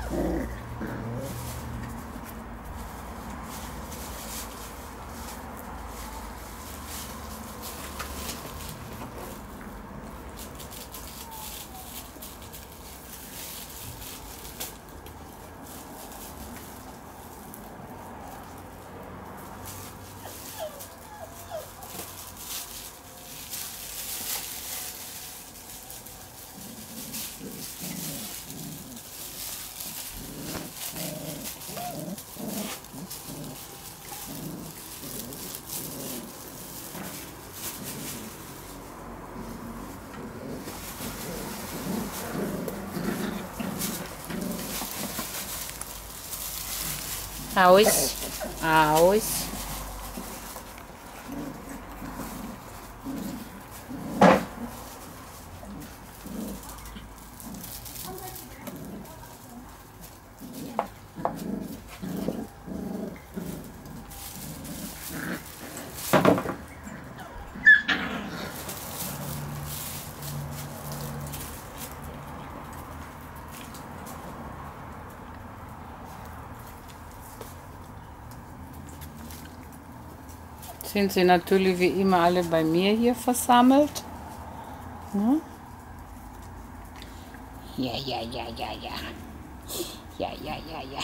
Aus, aus. Sind sie natürlich wie immer alle bei mir hier versammelt. Hm? Ja, ja, ja, ja, ja. Ja, ja, ja, ja.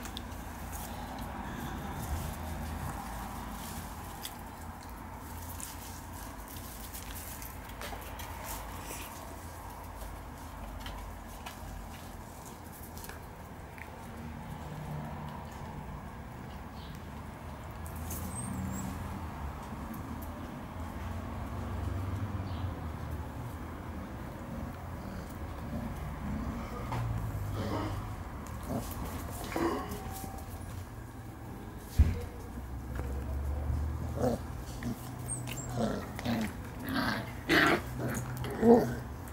Oh.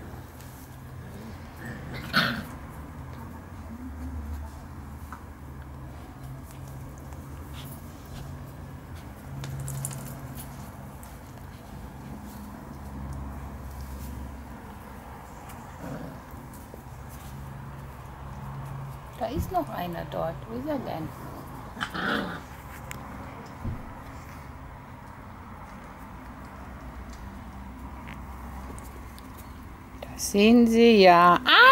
Da ist noch einer dort. Wo ist er denn? Da sehen Sie ja. Ah!